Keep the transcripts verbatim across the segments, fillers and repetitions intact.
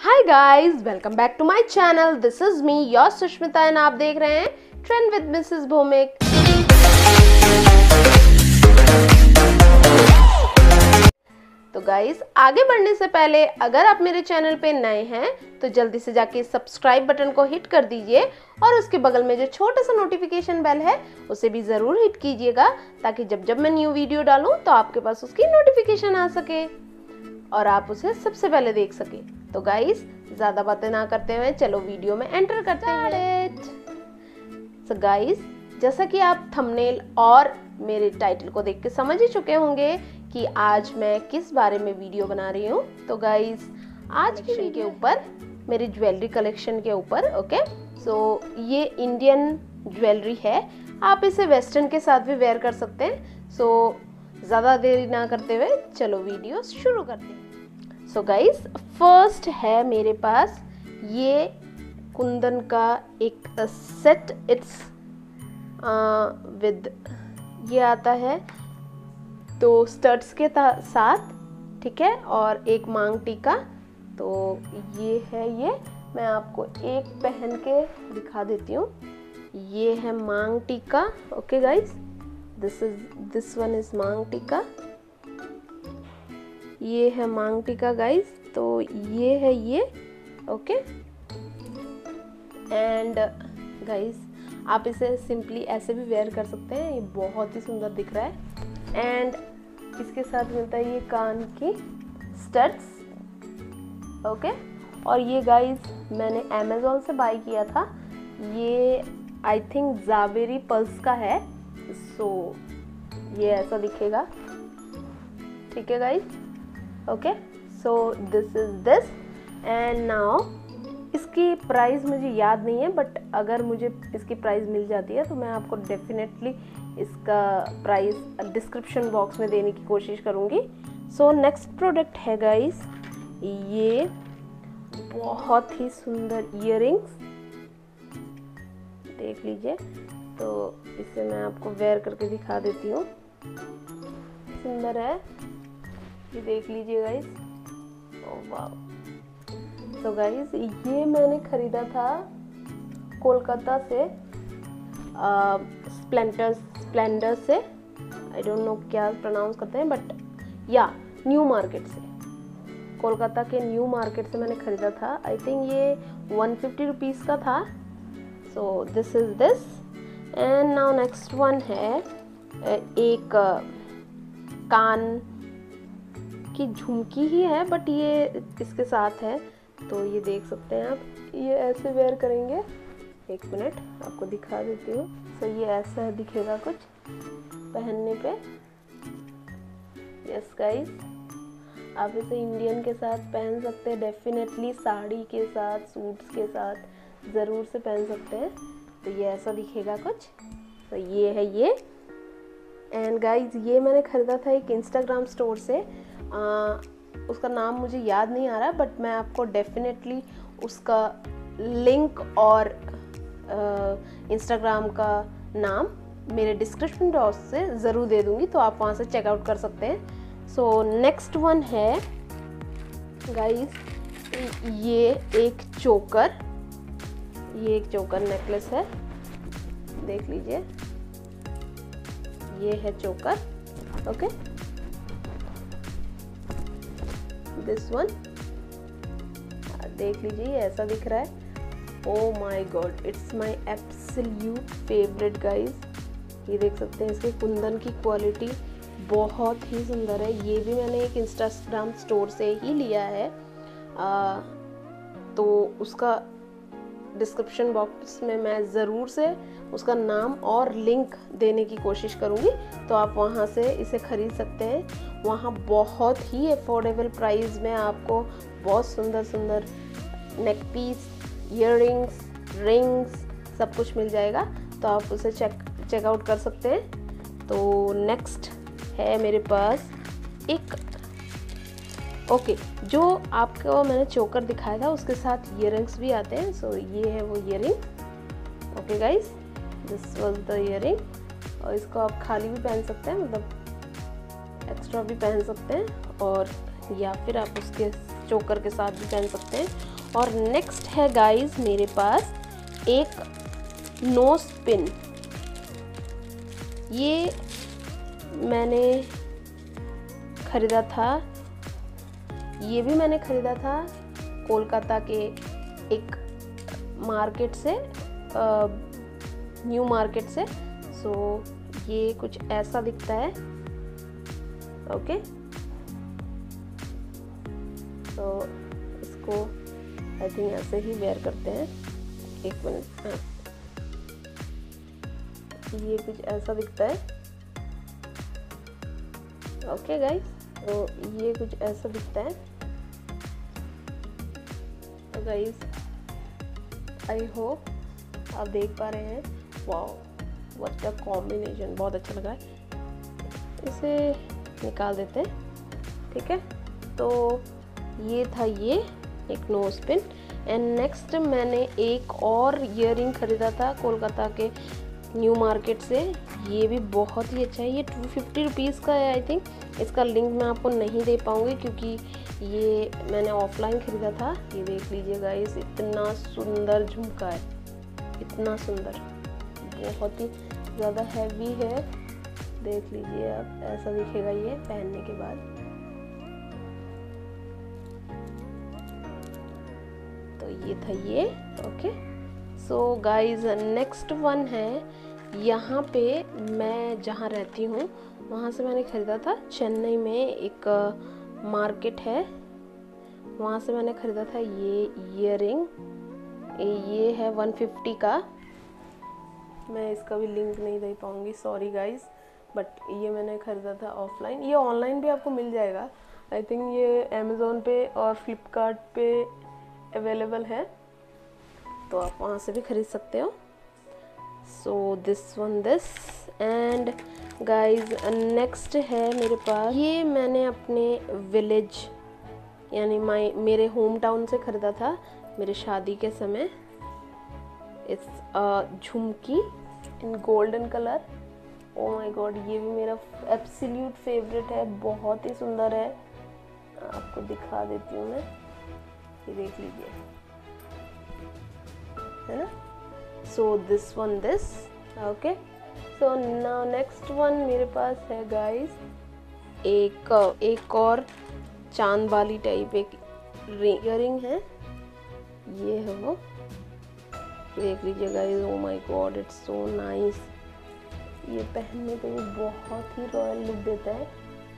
Hi guys, welcome back to my channel. This is me your Sushmita and आप देख रहे हैं ट्रेंड विद मिसेस भौमिक। तो गाइस, आगे बढ़ने से पहले अगर आप मेरे चैनल पे नए हैं तो जल्दी से जाके सब्सक्राइब बटन को हिट कर दीजिए और उसके बगल में जो छोटा सा नोटिफिकेशन बेल है उसे भी ज़रूर हिट कीजिएगा, ताकि जब जब मैं न्यू वीडियो डालूं तो आपके पास उसकी नोटिफिकेशन आ सके और आप उसे सबसे पहले देख सके। तो गाइस, ज़्यादा बातें ना करते हुए चलो वीडियो में एंटर करते हैं। सो गाइस, जैसा कि आप थंबनेल और मेरे टाइटल को देख के समझ ही चुके होंगे कि आज मैं किस बारे में वीडियो बना रही हूँ। तो गाइस, आज की वीडियो के ऊपर मेरी ज्वेलरी कलेक्शन के ऊपर ओके सो ये इंडियन ज्वेलरी है, आप इसे वेस्टर्न के साथ भी वेयर कर सकते हैं। सो ज़्यादा देरी ना करते हुए चलो वीडियो शुरू करते हैं। सो गाइस, फर्स्ट है मेरे पास ये कुंदन का एक सेट। इट्स विद ये आता है तो स्टड्स के साथ, ठीक है, और एक मांग टीका। तो ये है, ये मैं आपको एक पहन के दिखा देती हूँ। ये है maang tikka. Okay guys, this is this one is maang tikka. ये है मांग टीका गाइस। तो ये है ये ओके एंड गाइस, आप इसे सिंपली ऐसे भी वेयर कर सकते हैं। ये बहुत ही सुंदर दिख रहा है एंड इसके साथ मिलता है ये कान की स्टड्स ओके। और ये गाइस मैंने अमेज़ॉन से बाय किया था। ये आई थिंक ज़ावेरी पल्स का है। सो ये ऐसा दिखेगा, ठीक है guys. Okay, so this is this and now इसकी प्राइस मुझे याद नहीं है, बट अगर मुझे इसकी प्राइस मिल जाती है तो मैं आपको डेफिनेटली इसका प्राइस डिस्क्रिप्शन बॉक्स में देने की कोशिश करूँगी। सो नेक्स्ट प्रोडक्ट है गाइस ये बहुत ही सुंदर इयररिंग्स, देख लीजिए। तो इसे मैं आपको वेयर करके दिखा देती हूँ। सुंदर है, ये देख लीजिए गाइस। ओह वाव। तो गाइस, ये मैंने खरीदा था कोलकाता से, स्प्लेंडर स्प्लेंडर से। आई डोंट नो क्या प्रोनाउंस करते हैं, बट या न्यू मार्केट से, कोलकाता के न्यू मार्केट से मैंने खरीदा था। आई थिंक ये वन फिफ्टी रुपीज़ का था। So this is this and now next one है एक कान की झुमकी ही है, बट ये इसके साथ है। तो ये देख सकते हैं आप, ये ऐसे वेयर करेंगे। एक मिनट आपको दिखा देती हूँ। सो ये ऐसा दिखेगा कुछ पहनने पे। यस गाइस, आप इसे इंडियन के साथ पहन सकते हैं, डेफिनेटली साड़ी के साथ, सूट्स के साथ ज़रूर से पहन सकते हैं। तो ये ऐसा दिखेगा कुछ। तो ये है ये एंड गाइस, ये मैंने ख़रीदा था एक इंस्टाग्राम स्टोर से। आ, उसका नाम मुझे याद नहीं आ रहा, बट मैं आपको डेफिनेटली उसका लिंक और इंस्टाग्राम का नाम मेरे डिस्क्रिप्शन बॉक्स से ज़रूर दे दूँगी, तो आप वहाँ से चेकआउट कर सकते हैं। सो नेक्स्ट वन है गाइस ये एक चोकर, ये एक चोकर नेकलेस है, देख लीजिए। ये है चोकर ओके। दिस वन देख लीजिए, ऐसा दिख रहा है। Oh my god, it's my absolute favourite guys. ये देख सकते हैं, इसके कुंदन की क्वालिटी बहुत ही सुंदर है। ये भी मैंने एक इंस्टाग्राम स्टोर से ही लिया है। आ, तो उसका डिस्क्रिप्शन बॉक्स में मैं ज़रूर से उसका नाम और लिंक देने की कोशिश करूँगी, तो आप वहाँ से इसे ख़रीद सकते हैं। वहाँ बहुत ही अफोर्डेबल प्राइस में आपको बहुत सुंदर सुंदर नेक पीस, ईयररिंग्स, रिंग्स सब कुछ मिल जाएगा, तो आप उसे चेक चेकआउट कर सकते हैं। तो नेक्स्ट है मेरे पास एक ओके okay, जो आपको मैंने चोकर दिखाया था उसके साथ ईयररिंग्स भी आते हैं। सो so, ये है वो earring. Okay guys, this was the earring. और इसको आप खाली भी पहन सकते हैं, मतलब एक्स्ट्रा भी पहन सकते हैं, और या फिर आप उसके चोकर के साथ भी पहन सकते हैं। और नेक्स्ट है गाइस मेरे पास एक नोज पिन। ये मैंने खरीदा था, ये भी मैंने खरीदा था कोलकाता के एक मार्केट से, न्यू मार्केट से। सो ये कुछ ऐसा दिखता है। ओके, तो इसको आई थिंक ऐसे ही वेयर करते हैं। एक मिनट, ये कुछ ऐसा दिखता है। ओके गाइस, तो ये कुछ ऐसा दिखता है। तो गाइस आई होप आप देख पा रहे हैं। वाओ, व्हाट अ कॉम्बिनेशन, बहुत अच्छा लगा है। इसे निकाल देते हैं, ठीक है। तो ये था ये एक नोज पिन। एंड नेक्स्ट मैंने एक और ईयरिंग खरीदा था कोलकाता के न्यू मार्केट से। ये भी बहुत ही अच्छा है। ये टू फिफ्टी रुपीज़ का है आई थिंक। इसका लिंक मैं आपको नहीं दे पाऊँगी क्योंकि ये मैंने ऑफलाइन ख़रीदा था। ये देख लीजिए गाइस, इतना सुंदर झुमका है, इतना सुंदर, बहुत ही ज़्यादा हैवी है। देख लीजिए आप, ऐसा दिखेगा ये पहनने के बाद। तो ये था ये। Okay, so guys next one है, यहाँ पे मैं जहाँ रहती हूँ वहाँ से मैंने ख़रीदा था। चेन्नई में एक मार्केट है, वहाँ से मैंने ख़रीदा था ये ईयरिंग। ये है वन फिफ्टी का। मैं इसका भी लिंक नहीं दे पाऊँगी, सॉरी गाइज, बट ये मैंने ख़रीदा था ऑफलाइन। ये ऑनलाइन भी आपको मिल जाएगा आई थिंक। ये अमेज़ोन पे और फ्लिपकार्ट पे अवेलेबल है, तो आप वहाँ से भी ख़रीद सकते हो। So this one this and guys next है मेरे पास, ये मैंने अपने विलेज यानी माई मेरे होम टाउन से ख़रीदा था मेरे शादी के समय। It's jhumki in golden colour. Oh my god, ये भी मेरा एब्सोल्यूट फेवरेट है, बहुत ही सुंदर है। आपको दिखा देती हूँ मैं, ये देख लीजिए, है ना। So this one this. Okay, so now next one मेरे पास है गाइस एक एक और चांद वाली टाइप एक इयरिंग है। ये है वो, देख लीजिए guys. Oh my god, it's so nice. ये पहनने पे भी बहुत ही रॉयल लुक देता है।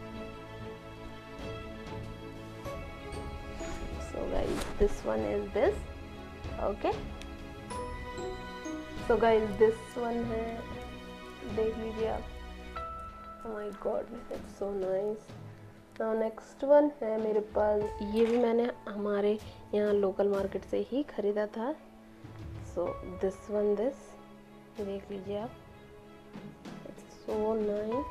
So guys this one is this. Okay, so guys this one है, देख लीजिए आप। Oh my god, it's so nice. Now next one है मेरे पास, ये भी मैंने हमारे यहाँ लोकल मार्केट से ही ख़रीदा था। सो दिस वन दिस, देख लीजिए आप, इट्स सो नाइस।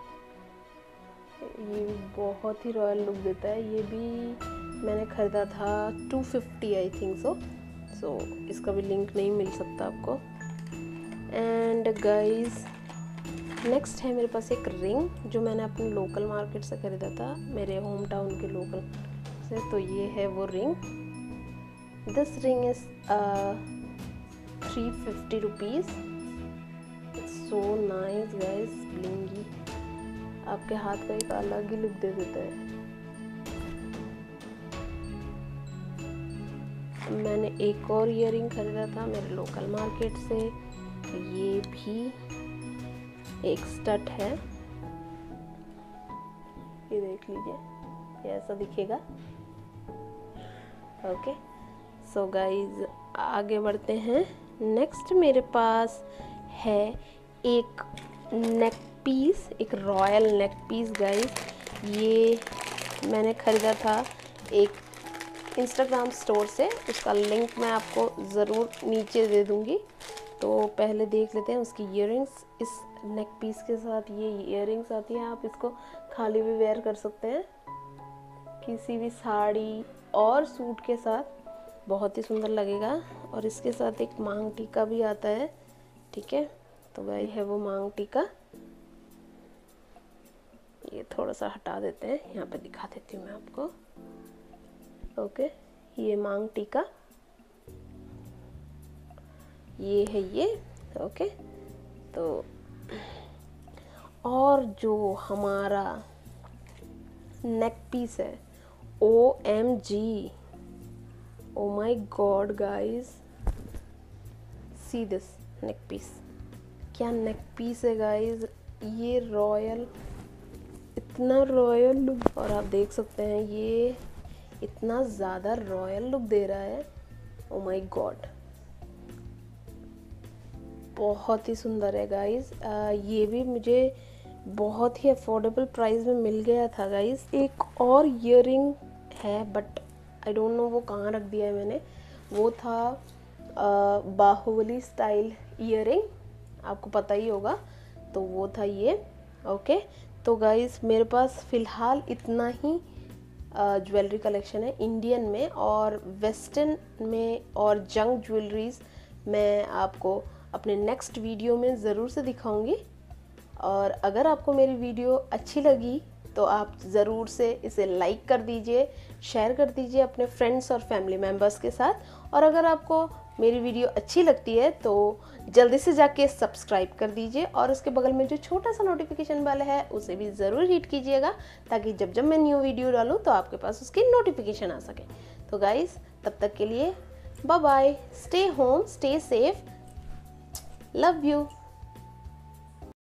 ये भी बहुत ही रॉयल लुक देता है। ये भी मैंने ख़रीदा था two fifty I think so. So इसका भी लिंक नहीं मिल सकता आपको। एंड गाइस नेक्स्ट है मेरे पास एक रिंग जो मैंने अपने लोकल मार्केट से ख़रीदा था, मेरे होम टाउन के लोकल से। तो ये है वो ring. This ring is three fifty rupees. So nice guys, blingy, आपके हाथ का एक अलग ही लुक दे देता है। मैंने एक और ईयरिंग ख़रीदा था मेरे लोकल मार्केट से। ये भी एक स्टड है, ये देख लीजिए, ये ऐसा दिखेगा। ओके, सो गाइज आगे बढ़ते हैं। नेक्स्ट मेरे पास है एक नेक पीस, एक रॉयल नेक पीस गाइज। ये मैंने ख़रीदा था एक इंस्टाग्राम स्टोर से, उसका लिंक मैं आपको ज़रूर नीचे दे दूँगी। तो पहले देख लेते हैं उसकी ईयरिंग्स। इस नेक पीस के साथ ये ईयरिंग्स आती हैं, आप इसको खाली भी वेयर कर सकते हैं किसी भी साड़ी और सूट के साथ, बहुत ही सुंदर लगेगा। और इसके साथ एक मांग टीका भी आता है, ठीक है। तो वही है वो मांग टीका। ये थोड़ा सा हटा देते हैं, यहाँ पे दिखा देती हूँ मैं आपको। ओके, ये मांग टीका, ये है ये। ओके, तो और जो हमारा नेक पीस है, O M G, oh my god guys, see this neck piece. क्या नेक पीस है गाइज, ये रॉयल, इतना रॉयल लुक, और आप देख सकते हैं ये इतना ज़्यादा रॉयल लुक दे रहा है। ओ माई गॉड, बहुत ही सुंदर है गाइज। ये भी मुझे बहुत ही अफोर्डेबल प्राइस में मिल गया था गाइज। एक और ईयरिंग है बट आई डोंट नो वो कहाँ रख दिया है मैंने, वो था आ, बाहुबली स्टाइल ईयरिंग, आपको पता ही होगा, तो वो था ये। ओके, तो गाइज मेरे पास फ़िलहाल इतना ही ज्वेलरी कलेक्शन है इंडियन में, और वेस्टर्न में और जंक ज्वेलरीज मैं आपको अपने नेक्स्ट वीडियो में ज़रूर से दिखाऊंगी। और अगर आपको मेरी वीडियो अच्छी लगी तो आप ज़रूर से इसे लाइक कर दीजिए, शेयर कर दीजिए अपने फ्रेंड्स और फैमिली मेम्बर्स के साथ। और अगर आपको मेरी वीडियो अच्छी लगती है तो जल्दी से जाके सब्सक्राइब कर दीजिए, और उसके बगल में जो छोटा सा नोटिफिकेशन बेल है उसे भी ज़रूर हिट कीजिएगा, ताकि जब जब मैं न्यू वीडियो डालूँ तो आपके पास उसकी नोटिफिकेशन आ सके। तो गाइज़ तब तक के लिए bye bye, stay home, stay safe, love you.